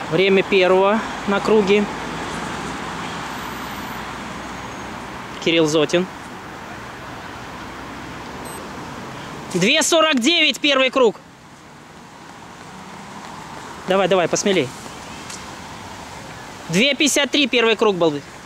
Время первого на круге. Кирилл Зотин. 2:49 первый круг. Давай, давай, посмелей. 2:53 первый круг был.